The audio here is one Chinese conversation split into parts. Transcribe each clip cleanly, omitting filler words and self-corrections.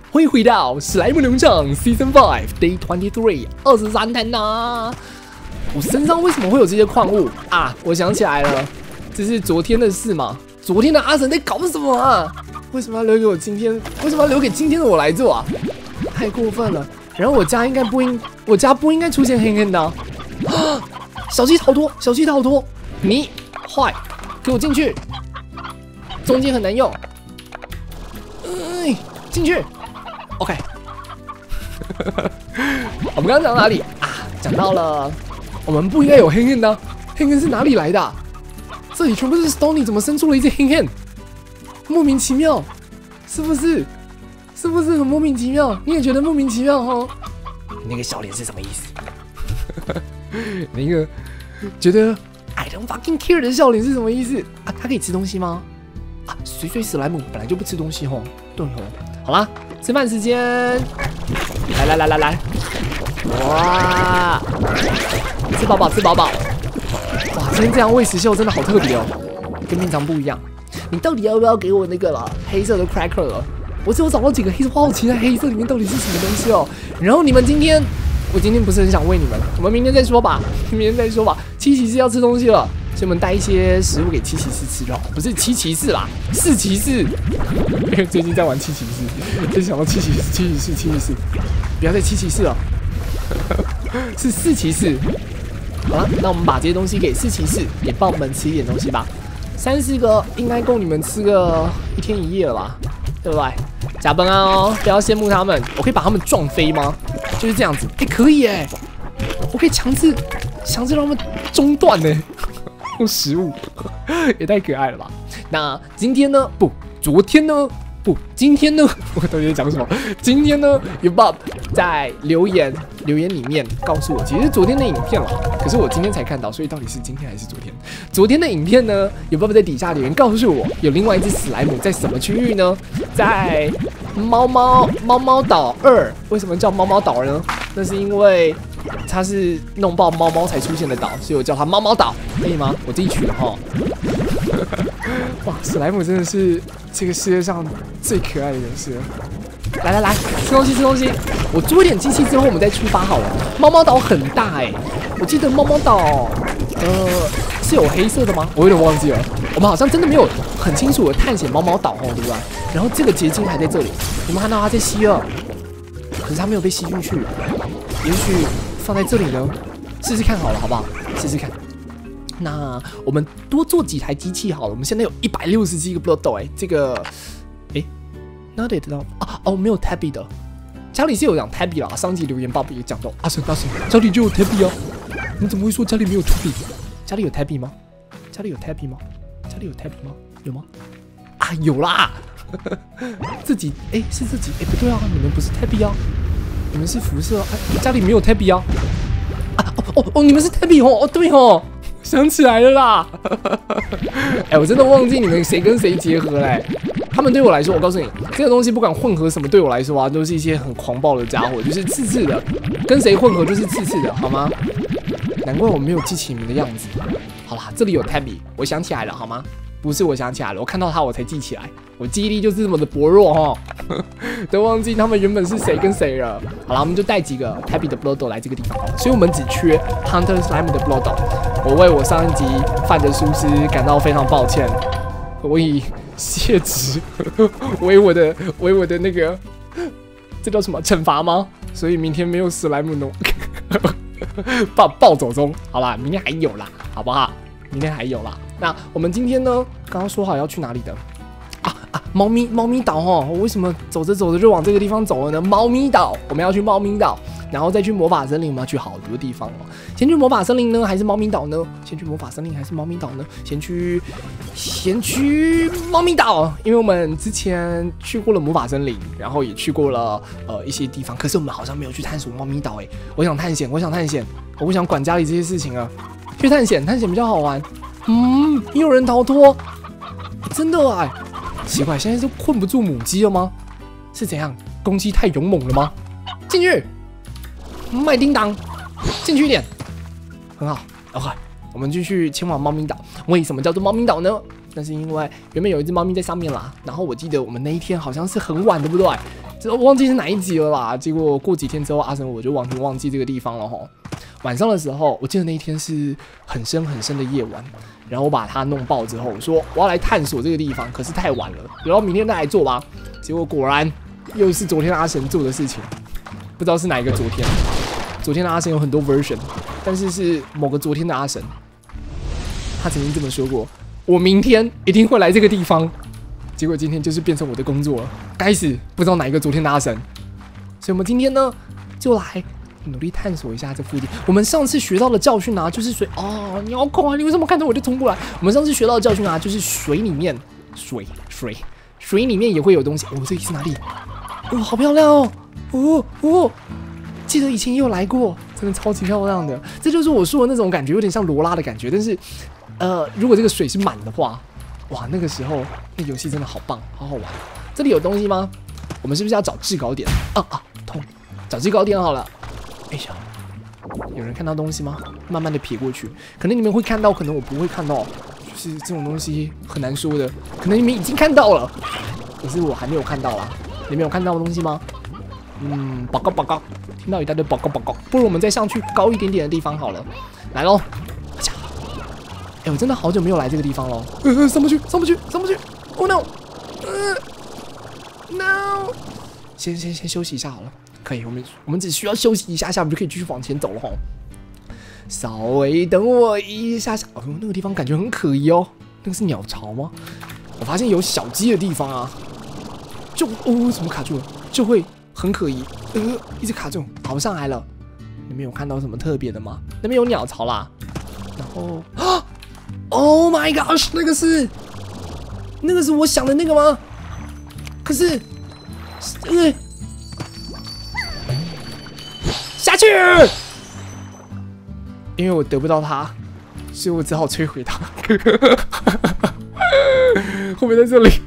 欢迎回到史莱姆农场 Season 5 Day 23 23天呐！我身上为什么会有这些矿物啊？我想起来了，这是昨天的事嘛？昨天的阿神在搞什么啊？为什么要留给我今天？为什么要留给今天的我来做啊？太过分了！然后我家不应该出现黑黑的啊！小鸡逃脱，小鸡逃脱！你坏，给我进去！中间很难用，进去。OK， 我们刚刚讲到哪里啊？讲到了，我们不应该有黑黑的，黑黑是哪里来的啊？这里全部是 Stony， 怎么生出了一只黑黑？莫名其妙，是不是？是不是很莫名其妙？你也觉得莫名其妙哦？那个笑脸是什么意思？那个觉得 I don't fucking care 的笑脸是什么意思啊？它可以吃东西吗？啊，水史莱姆本来就不吃东西吼，对吼。好啦，吃饭时间，来，哇，吃饱饱，吃饱饱。哇，今天这样喂食秀真的好特别哦，跟平常不一样。你到底要不要给我那个了黑色的 cracker 了？我只有找到几个黑色，我好奇在黑色里面到底是什么东西哦。然后你们我今天不是很想喂你们，我们明天再说吧，明天再说吧。七骑士要吃东西了，所以我们带一些食物给七骑士吃就好，不是七骑士啦，四骑士。因为最近在玩七骑士，就想到七骑士，不要再七骑士了，是四骑士。好了，那我们把这些东西给四骑士，也帮我们吃一点东西吧。3-4个应该够你们吃个1天1夜了吧？对不对？加班哦，不要羡慕他们。我可以把他们撞飞吗？就是这样子，可以我可以强制让他们中断用食物，也太可爱了吧？那今天呢？不，昨天呢？不，今天呢？我到底在讲什么？今天呢？有 Bob 在留言里面告诉我，其实是昨天的影片了，可是我今天才看到，所以到底是今天还是昨天？昨天的影片呢？有 Bob 在底下留言告诉我，有另外一只史莱姆在什么区域呢？在猫猫岛2。为什么叫猫猫岛呢？那是因为它是弄爆猫猫才出现的岛，所以我叫它猫猫岛，可以吗？我自己取的哈。哇，史莱姆真的是这个世界上最可爱的人士了。来，吃东西。我做一点机器之后，我们再出发好了。猫猫岛很大我记得猫猫岛是有黑色的吗？我有点忘记了。我们好像真的没有很清楚的探险猫猫岛对不对？然后这个结晶还在这里，有没有看到它在吸了？可是它没有被吸进去，也许放在这里呢，试试看好了，好不好？试试看。那我们多做几台机器好了。我们现在有167个 blood 这个那得知道没有 Tabby 的。家里是有养 Tabby 啦，上集留言爸爸也讲到，阿神，家里就有 Tabby 啊。你怎么会说家里没有 Tabby？ 家里有 Tabby 吗？家里有 Tabby 吗？有吗？啊，有啦。自己是自己不对啊，你们不是 Tabby 啊，你们是辐射啊。家里没有 Tabby 啊。你们是 Tabby 对想起来了啦。我真的忘记你们谁跟谁结合他们对我来说，我告诉你，这个东西不管混合什么，对我来说都是一些很狂暴的家伙，就是刺刺的，跟谁混合就是刺刺的，好吗？难怪我没有记起你们的样子。好啦，这里有 Tabby， 我想起来了，好吗？不是我想起来了，我看到他我才记起来，我记忆力就是这么的薄弱都忘记他们原本是谁跟谁了。好了，我们就带几个 Tabby 的 Blood 来这个地方，所以我们只缺 Hunter Slime 的 Blood。我为我上一集犯的疏失感到非常抱歉，我以谢职为我的那个，这叫什么惩罚吗？所以明天没有史莱姆农暴走中。好啦，明天还有啦，好不好？明天还有啦。那我们今天呢？刚刚说好要去哪里的？猫咪岛我为什么走着就往这个地方走了呢？猫咪岛，我们要去猫咪岛，然后再去魔法森林。我们要去好多地方先去魔法森林呢，还是猫咪岛呢？先去魔法森林还是猫咪岛呢？先去猫咪岛，因为我们之前去过了魔法森林，然后也去过了一些地方，可是我们好像没有去探索猫咪岛我想探险，我不想管家里这些事情了，去探险比较好玩。也有人逃脱，真的奇怪，现在是困不住母鸡了吗？是怎样？公鸡太勇猛了吗？进去，麦叮当，进去一点，很好。OK， 我们继续前往猫咪岛。为什么叫做猫咪岛呢？那是因为原本有一只猫咪在上面啦。然后我记得我们那一天好像是很晚，对不对？ 我忘记是哪一集了啦。结果过几天之后，阿神我就完全忘记这个地方了吼。晚上的时候，我记得那一天是很深很深的夜晚，然后我把它弄爆之后，我说我要来探索这个地方，可是太晚了，然后明天再来做吧。结果果然又是昨天阿神做的事情，不知道是哪一个昨天。昨天的阿神有很多 version， 但是是某个昨天的阿神，他曾经这么说过：我明天一定会来这个地方。结果今天就是变成我的工作了，该死，不知道哪一个昨天的阿神。所以我们今天呢，就来努力探索一下这附近。我们上次学到的教训啊，就是你好恐啊！你为什么看到我就冲过来？我们上次学到的教训啊，就是水里面，水里面也会有东西。这里是哪里？好漂亮哦！记得以前也有来过，真的超级漂亮的。这就是我说的那种感觉，有点像罗拉的感觉。但是，如果这个水是满的话，哇，那个时候那游戏真的好棒，好好玩。这里有东西吗？我们是不是要找制高点？痛！找制高点好了。哎呀，有人看到东西吗？慢慢的瞥过去，可能你们会看到，可能我不会看到。就是这种东西很难说的，可能你们已经看到了，可是我还没有看到啦。你们有看到的东西吗？报告，听到一大堆报告。不如我们再上去高一点点的地方好了。来喽！我真的好久没有来这个地方了。上不去 ！Oh no！ 先休息一下好了。可以，我们只需要休息一下，我们就可以继续往前走了吼。稍微等我一下。那个地方感觉很可疑哦。那个是鸟巢吗？我发现有小鸡的地方啊，怎么卡住了？就会很可疑。一直卡住。好，上来了。你们有看到什么特别的吗？那边有鸟巢啦。然后，Oh my gosh， 那个是我想的那个吗？可是，下去，因为我得不到它，所以我只好摧毁它。会不会在这里？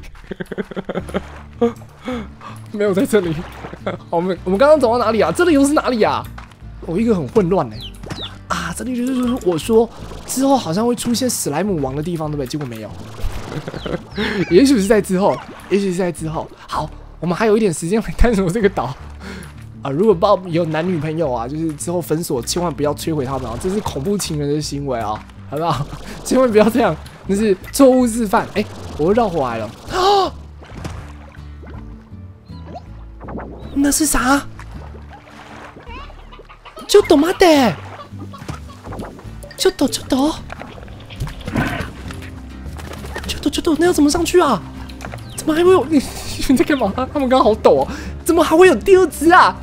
没有在这里。好，我们刚刚走到哪里啊？这里又是哪里啊？一个很混乱哎。这里就是我说之后好像会出现史莱姆王的地方，对不对？结果没有。也许是在之后。好，我们还有一点时间来探索这个岛。如果有男女朋友啊，就是之后分手，千万不要摧毁他们啊！这是恐怖情人的行为啊，好不好？千万不要这样，那是错误示范。我又绕回来了。那是啥？ちょっと待って。ちょっと，那要怎么上去啊？怎么还会有？你在干嘛？他们刚刚好陡哦，怎么还会有第二只啊？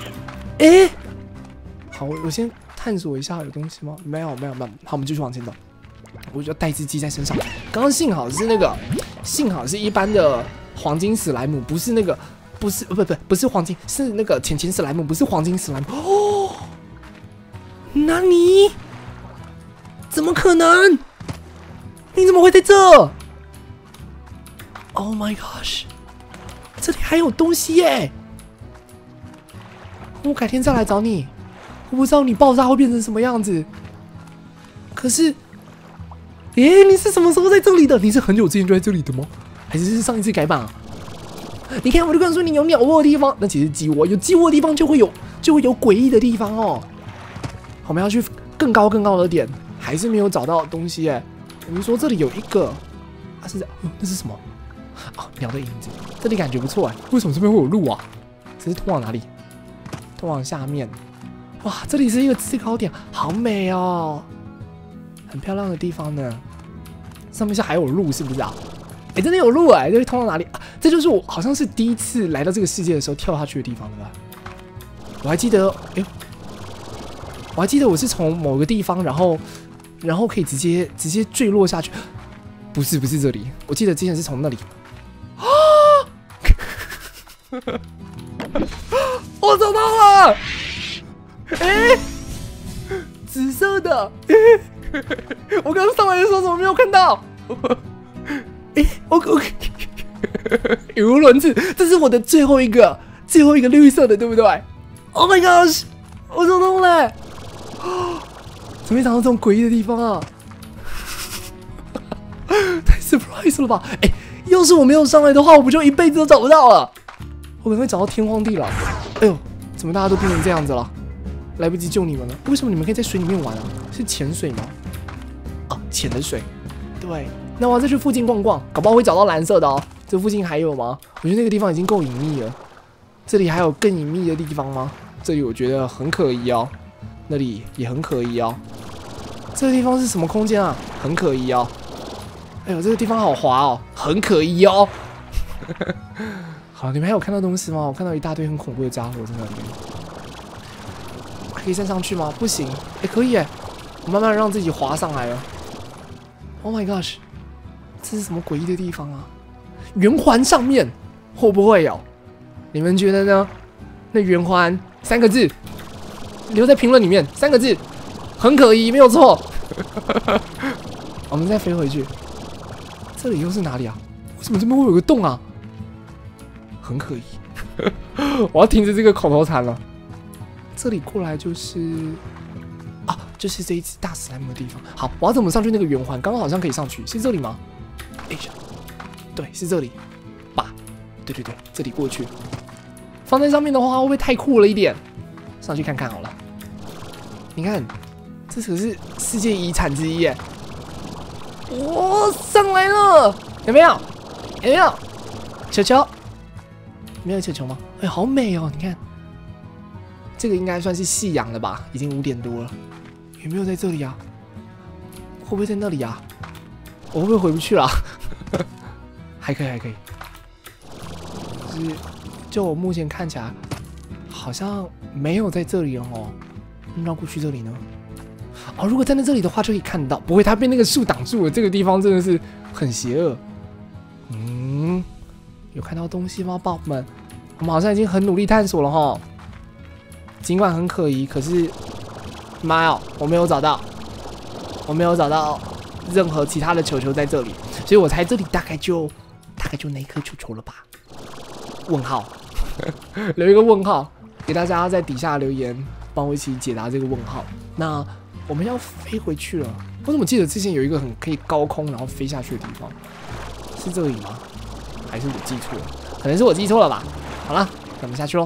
好，我先探索一下有东西吗？没有。好，我们继续往前走。我就要带只鸡在身上。刚刚幸好是一般的黄金史莱姆，不是那个，不是黄金，是那个浅史莱姆，不是黄金史莱姆。那你？怎么可能？你怎么会在这 ？Oh my gosh！ 这里还有东西耶！我改天再来找你。我不知道你爆炸会变成什么样子。可是，你是什么时候在这里的？你是很久之前就在这里的吗？还是上一次改版啊？你看，我就跟你说，你有鸟窝的地方，那其实鸡窝有鸡窝的地方就会有诡异的地方哦。我们要去更高的点。还是没有找到东西你说这里有一个，是这样，那是什么？鸟的影子。这里感觉不错为什么这边会有路啊？这是通往哪里？通往下面。哇，这里是一个制高点，好美哦，很漂亮的地方呢。上面还有路，是不是啊？真的有路这里通到哪里？这就是我好像是第一次来到这个世界的时候跳下去的地方，对吧？我还记得，我是从某个地方，然后可以直接坠落下去，不是这里，我记得之前是从那里。我找到了，紫色的，我刚上来的时候怎么没有看到？我语无伦次，这是我的最后一个绿色的，对不对 ？Oh my gosh， 我找到了。怎么会长到这种诡异的地方啊？太 surprise 了吧！要是我没有上来的话，我不就一辈子都找不到了？ 我可能会找到天荒地老。哎呦，怎么大家都变成这样子了？来不及救你们了。为什么你们可以在水里面玩啊？是潜水吗？啊，浅的水。对，那我要再去附近逛逛，搞不好会找到蓝色的哦。这附近还有吗？我觉得那个地方已经够隐秘了。这里还有更隐秘的地方吗？这里我觉得很可疑哦。那里也很可疑哦。这个地方是什么空间啊？很可疑哦。哎呦，这个地方好滑哦，很可疑哦。好，你们还有看到东西吗？我看到一大堆很恐怖的家伙在那里。可以站上去吗？不行。哎，可以哎，我慢慢让自己滑上来了。Oh my gosh， 这是什么诡异的地方啊？圆环上面会不会有？你们觉得呢？那圆环3个字，留在评论里面。3个字，很可疑，没有错。我们再飞回去。这里又是哪里啊？为什么这边会有个洞啊？很可疑。我要停止这个口头禅了。这里过来就是啊，就是这一只大史莱姆的地方。好，我要怎么上去那个圆环？刚刚好像可以上去，是这里吗？哎呀，对，是这里吧？对，这里过去。放在上面的话，会不会太酷了一点？上去看看好了。你看，这可是世界遗产之一耶！哇，上来了，有没有？有没有？球球？没有球球吗？哎，好美哦！你看，这个应该算是夕阳了吧？已经5点多了。有没有在这里啊？会不会在那里啊？我会不会回不去了？还可以，还可以。就我目前看起来，好像没有在这里了哦。绕过去这里呢？哦，如果站在这里的话，就可以看到。不会，它被那个树挡住了。这个地方真的是很邪恶。有看到东西吗，宝宝们？我们好像已经很努力探索了哈。尽管很可疑，可是，妈呀，我没有找到任何其他的球球在这里，所以我猜这里大概就那一颗球球了吧？问号，留一个问号，给大家在底下留言，帮我一起解答这个问号。那我们要飞回去了。我怎么记得之前有一个很可以高空然后飞下去的地方？是这里吗？还是我记错了？可能是我记错了吧。好了，那我们下去喽。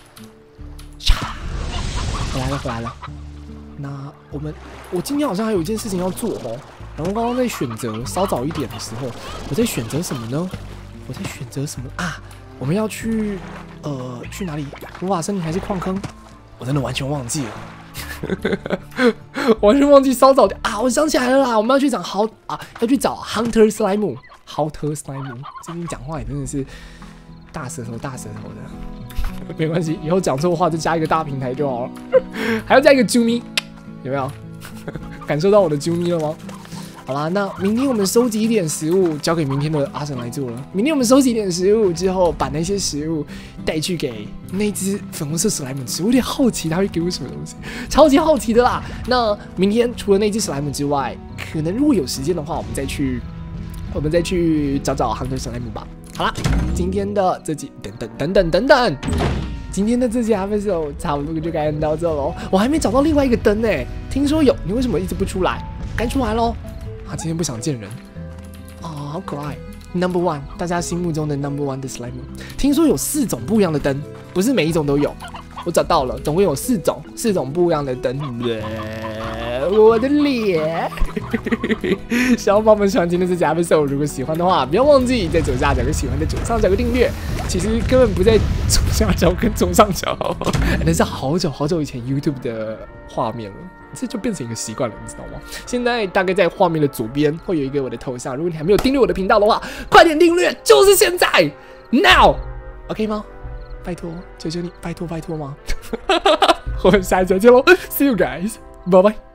回来了。那我今天好像还有一件事情要做哦。然后刚刚在选择稍早一点的时候，我在选择什么呢？啊？我们要去去哪里？魔法森林还是矿坑？我真的完全忘记了。完全忘记稍早啊！我想起来了啦，我们要去找要去找 Hunter Slime。Hunter Slime， 最近讲话也真的是大舌头的。没关系，以后讲错话就加一个大平台就好了。还要加一个啾咪，有没有？感受到我的啾咪了吗？好啦，那明天我们收集一点食物，交给明天的阿神来做了。明天我们收集一点食物之后，把那些食物带去给那只粉红色史莱姆吃。我有点好奇他会给我什么东西，超级好奇的啦。那明天除了那只史莱姆之外，可能如果有时间的话，我们再去找找Hunter史莱姆吧。好啦，今天的这集等，今天的这集episode差不多就该到这喽。我还没找到另外一个灯哎，听说有，你为什么一直不出来？该出来喽！他今天不想见人哦，好可爱。Number one， 大家心目中的 Number one 的 Slime， 听说有4种不一样的灯，不是每一种都有。我找到了，总共有4种不一样的灯。我的脸！小伙伴们喜欢今天这集 episode， 如果喜欢的话，不要忘记在左下角跟喜欢的左上角个订阅。其实根本不在左下角跟左上角，那是好久以前 YouTube 的画面了。这就变成一个习惯了，你知道吗？现在大概在画面的左边会有一个我的头像，如果你还没有订阅我的频道的话，快点订阅，就是现在 ，Now，OK 吗？拜托，求求你，拜托吗？我们下一集再见喽 ，See you guys，拜拜。